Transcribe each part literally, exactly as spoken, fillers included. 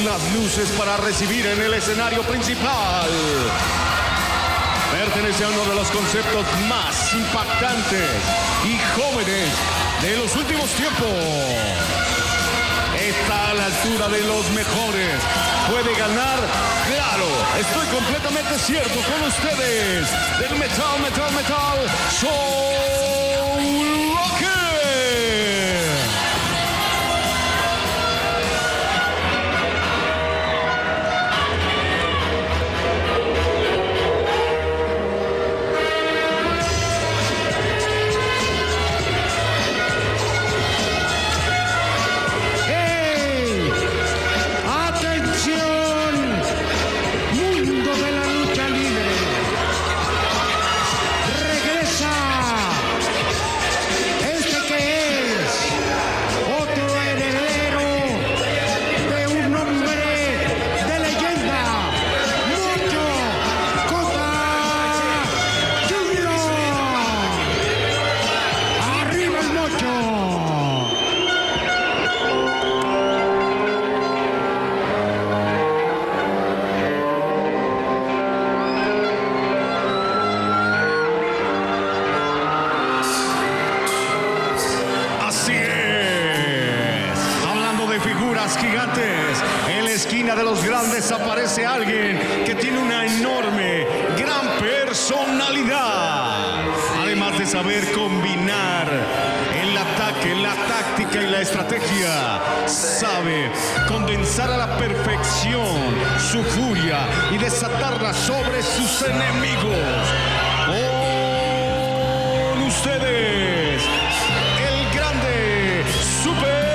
las luces para recibir en el escenario principal. Pertenece a uno de los conceptos más impactantes y jóvenes de los últimos tiempos. Está a la altura de los mejores. Puede ganar, claro, estoy completamente cierto con ustedes. Del metal, metal, metal, Soul Rocker. Gigantes, en la esquina de los grandes aparece alguien que tiene una enorme, gran personalidad. Además de saber combinar el ataque, la táctica y la estrategia, sabe condensar a la perfección su furia y desatarla sobre sus enemigos. Con ustedes, el grande Super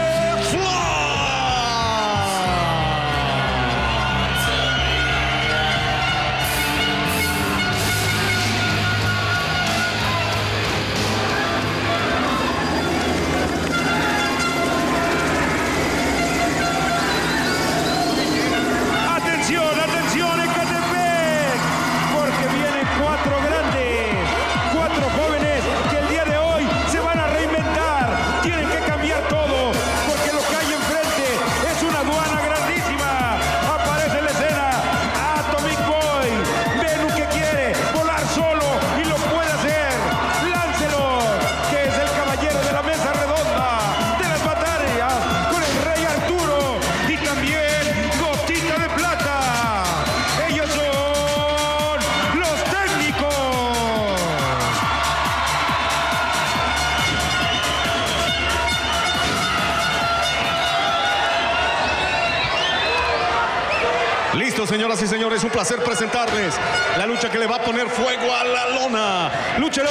Listo, señoras y señores, un placer presentarles la lucha que le va a poner fuego a la lona. Lucharán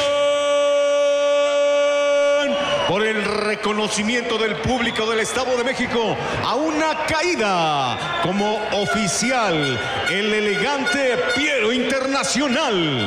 por el reconocimiento del público del Estado de México a una caída como oficial, el elegante Piero Internacional.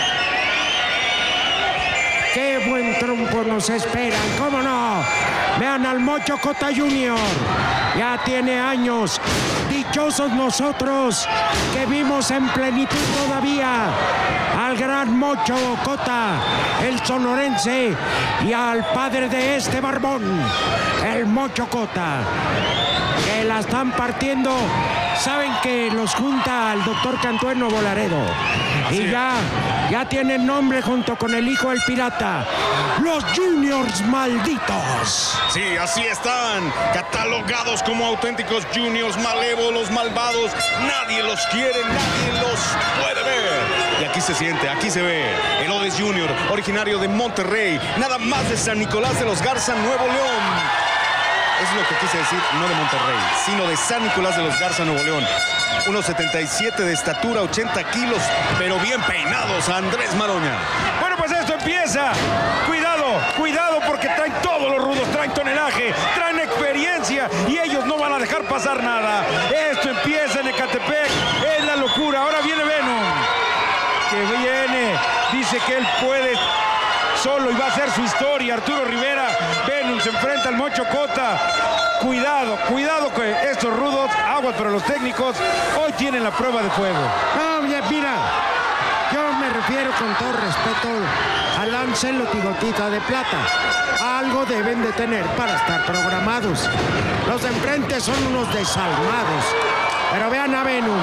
¡Qué buen trompo nos esperan! ¿Cómo no? Vean al Mocho Cota junior Ya tiene años. Dichosos nosotros que vimos en plenitud todavía al gran Mocho Cota, el sonorense, y al padre de este barbón, el Mocho Cota, que la están partiendo. Saben que los junta al doctor Cantueno Bolaredo. Y ya, ya tienen nombre junto con el hijo del pirata, los Juniors Malditos. Sí, así están, catalogados como auténticos Juniors malévolos, malvados. Nadie los quiere, nadie los puede ver. Y aquí se siente, aquí se ve el Odes Junior, originario de Monterrey, nada más de San Nicolás de los Garza, Nuevo León. Eso es lo que quise decir, no de Monterrey, sino de San Nicolás de los Garza, Nuevo León. uno setenta y siete de estatura, ochenta kilos, pero bien peinados, Andrés Maroña. Bueno, pues esto empieza. Cuidado, cuidado, porque traen todos los rudos, traen tonelaje, traen experiencia y ellos no van a dejar pasar nada. Esto empieza en Ecatepec, es la locura. Ahora viene Venom, que viene, dice que él puede solo y va a hacer su historia. Arturo Rivera, Venom se enfrenta al Mocho Cota. Cuidado, cuidado que estos rudos, aguas para los técnicos, hoy tienen la prueba de fuego. Ah, mira, Yo me refiero con todo respeto a Lancelot y Gotita de Plata. Algo deben de tener para estar programados. Los de enfrente son unos desalmados. Pero vean a Venom.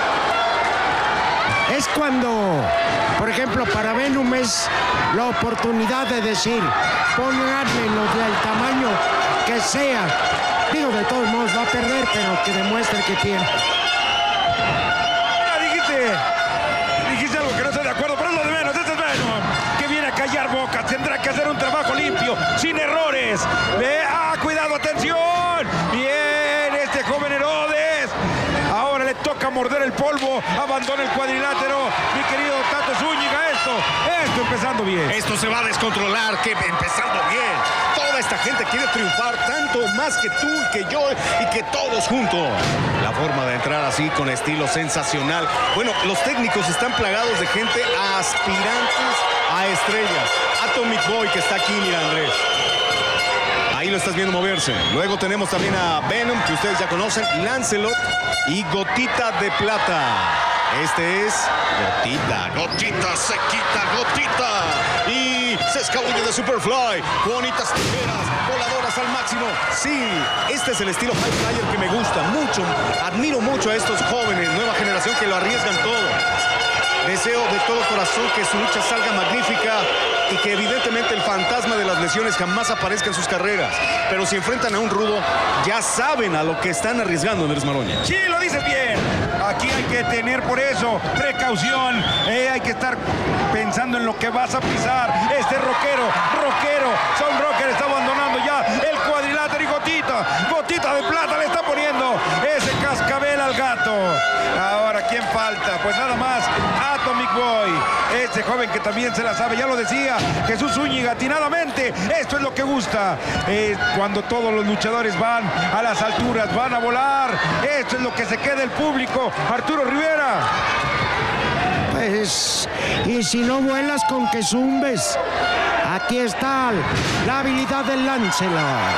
Es cuando, por ejemplo, para Venom es la oportunidad de decir, pónganmelo del tamaño que sea. Digo, de todos modos va a perder, pero que demuestre que tiene. Mira, dijiste, dijiste algo que no estoy de acuerdo, pero es lo de menos. Este es Venom, que viene a callar bocas. Tendrá que hacer un trabajo limpio, sin errores. Ve, ah, cuidado, atención. Bien, este joven Herodes. Ahora le toca morder el polvo, abandona el cuadrilátero. Mi querido Tato Zúñiga, esto, esto empezando bien. Esto se va a descontrolar, que empezando bien. Toda esta gente quiere triunfar, tanto más que tú y que yo y que todos juntos. La forma de entrar así con estilo sensacional. Bueno, los técnicos están plagados de gente aspirantes a estrellas. Atomic Boy, que está aquí, mira, Andrés. Ahí lo estás viendo moverse. Luego tenemos también a Venom, que ustedes ya conocen, Lancelot y Gotita de Plata. Este es Gotita. Gotita se quita, Gotita. Y se escabulle de Superfly. Bonitas tijeras, voladoras al máximo. Sí, este es el estilo high flyer que me gusta mucho. Admiro mucho a estos jóvenes, nueva generación, que lo arriesgan todo. Deseo de todo corazón que su lucha salga magnífica y que evidentemente el fantasma de las lesiones jamás aparezca en sus carreras. Pero si enfrentan a un rudo, ya saben a lo que están arriesgando, Andrés Maroña. Sí, lo dices bien. Aquí hay que tener por eso precaución. Eh, hay que estar pensando en lo que vas a pisar. Este rockero, rockero, Son Rocker está abandonando ya el cuadrilátero y Gotita. Gotita de Plata le está poniendo ese cascabel al gato. Ahora, ¿quién falta? Pues nada más, Atomic Boy. Este joven que también se la sabe, ya lo decía Jesús Zúñiga atinadamente. Esto es lo que gusta. Eh, cuando todos los luchadores van a las alturas, van a volar. Esto es lo que se queda el público. Arturo Rivera. Pues, y si no vuelas con que zumbes. Aquí está la habilidad del Lancelot.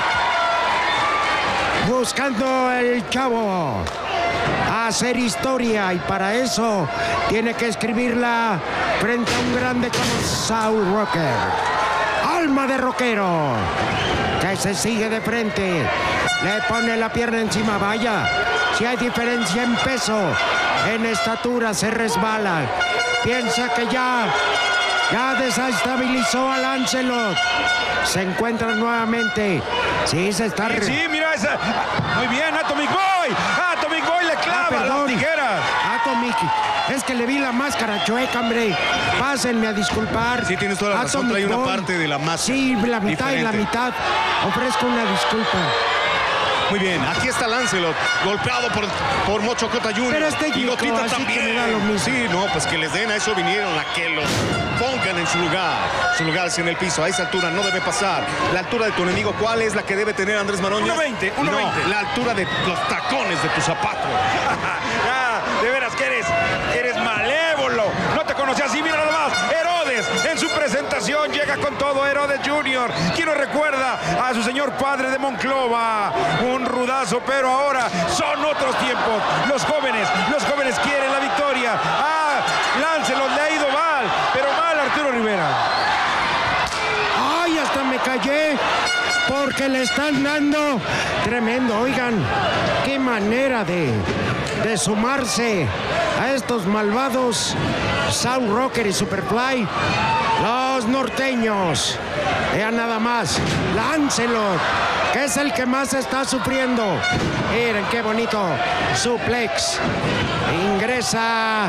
Buscando el chavo hacer historia, y para eso tiene que escribirla frente a un grande como Saul Rocker. Alma de rockero, que se sigue de frente, le pone la pierna encima. Vaya, si hay diferencia en peso, en estatura se resbala. Piensa que ya, ya desestabilizó a Lancelot. Se encuentran nuevamente. Sí, se está... Sí, sí, mira esa. Muy bien, Atomic Boy. Atomic Boy le clava Ah, las tijeras. Atomic, es que le vi la máscara chueca, hombre. Pásenme a disculpar. Sí, tienes toda la razón, trae una parte de la máscara Sí, la mitad diferente. y la mitad. Ofrezco una disculpa. Muy bien, aquí está Lancelot, golpeado por, por Mocho Cota junior Pero este y Yico, Gotita así también. que me da lo mismo. Sí, no, pues que les den, a eso vinieron, a que los pongan en su lugar. Su lugar es en el piso, a esa altura no debe pasar. La altura de tu enemigo, ¿cuál es la que debe tener Andrés Maroña? uno veinte, uno veinte. No, la altura de los tacones de tu zapato. Ya, de veras que eres, eres malévolo. No te conocí así, mira nada más. Herodes, en su presentación, llega con todo Herodes junior Quien nos recuerda a su señor padre de Monclova. Un rudazo, pero ahora son otros tiempos. Los jóvenes, los jóvenes quieren la victoria. Ah, Lancelot le ha ido mal, pero mal Arturo Rivera. ¡Ay, hasta me callé! Porque le están dando tremendo. Oigan, qué manera de, de sumarse a estos malvados Sound Rocker y Superfly. Los norteños. Vean nada más. Lancelot, que es el que más está sufriendo. Miren qué bonito suplex. Ingresa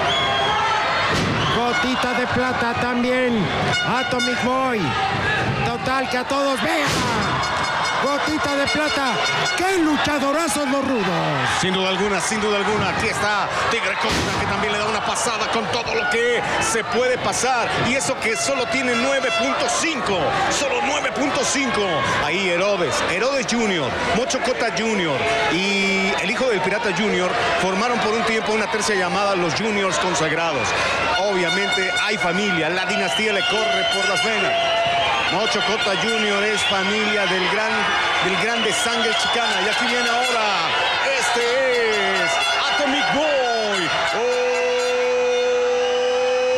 Gotita de Plata también. Atomic Boy. Total, que a todos vean. Gotita de Plata. ¡Qué luchadorazos los rudos! Sin duda alguna, sin duda alguna. Aquí está Tigre Costa, que también le da una pasada con todo lo que se puede pasar. Y eso que solo tiene nueve punto cinco. Solo nueve punto cinco. Ahí Herodes, Herodes junior, Mocho Cota junior y el hijo del Pirata junior formaron por un tiempo una tercia llamada los Juniors Consagrados. Obviamente hay familia, la dinastía le corre por las venas. Mocho Cota junior es familia del gran, del grande sangre chicana. Y aquí viene ahora, este es Atomic Boy. ¡Oh!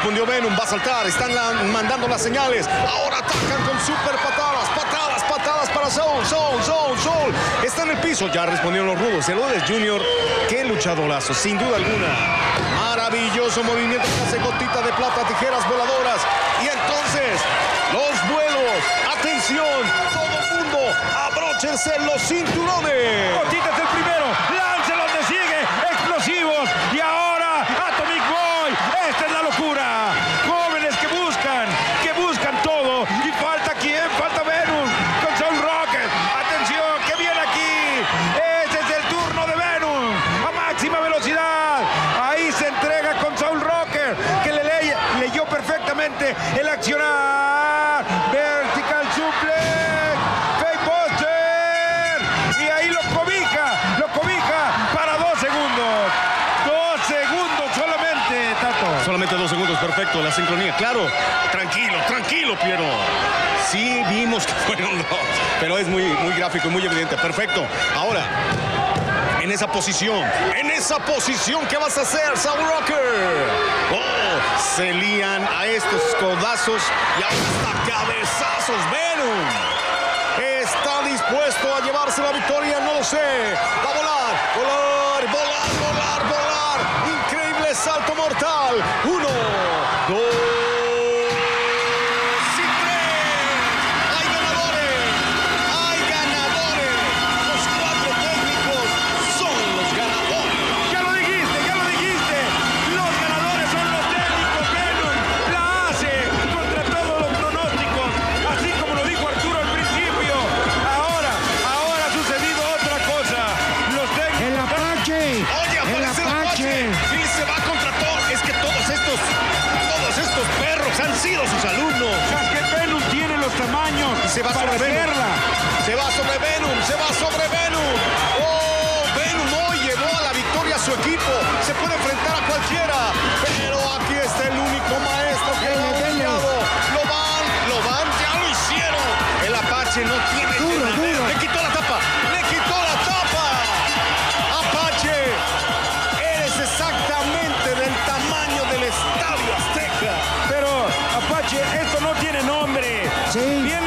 respondió Venom, va a saltar, están la, mandando las señales. Ahora atacan con super patadas, patadas, patadas para Soul, Soul, Soul, Soul. Está en el piso, ya respondieron los rudos. Herodes junior, qué luchadorazo, sin duda alguna. Maravilloso movimiento que hace gotita de plata, tijeras voladoras. Y entonces, los vuelos, atención, todo el mundo, abróchense los cinturones. Gotita es el primero, lánzalo donde sigue, explosivos. Y ahora, Atomic Boy, esta es la locura. Jóvenes que buscan, que buscan todo. Y falta quién, falta Venom con Soul Rocket. Atención, que viene aquí. Ese es el turno de Venom a máxima velocidad. Ahí se entrega con Soul Rocket, que le le leyó perfectamente el accionar. Vertical suplex, facebuster. Y ahí lo cobija, lo cobija para dos segundos. Dos segundos solamente, Tato. Solamente dos segundos, perfecto, la sincronía, claro. Tranquilo, tranquilo, Piero. Sí, vimos que fueron dos, pero es muy, muy gráfico y muy evidente. Perfecto. Ahora, en esa posición, en esa posición, ¿qué vas a hacer, Soul Rocker? Oh, se lían a estos codazos y ahora hasta cabezazos. Venom está dispuesto a llevarse la victoria, no lo sé. Va a volar, volar, volar, volar, volar. Increíble salto mortal. Uno, dos y tres. Hay ganadores, hay ganadores. Los cuatro técnicos son los ganadores. Ya lo dijiste, ya lo dijiste. Los ganadores son los técnicos. Venom la hace contra todos los pronósticos, así como lo dijo Arturo al principio. Ahora, ahora ha sucedido otra cosa. Los técnicos. ¡El Apache! Oye, ¡El aparece el Apache. Apache! Sí, se va contra todo. Es que todos estos, todos estos perros han sido sus alumnos. Es que Venom tiene los tamaños Y se va para sobre Venom. hacerla. Se va sobre Venom, se va sobre Venom. Oh, Venom hoy llevó a la victoria a su equipo. Se puede enfrentar a cualquiera. Pero aquí está el único maestro que lo ha Dele, dele. dominado. Lo van, lo van, ya lo hicieron. El Apache no tiene Duro, llenadera. duro. Le quitó la tapa, le quitó la tapa. Apache, eres exactamente del tamaño del Estadio Azteca. Pero, Apache, esto no tiene nombre. Sí. Viene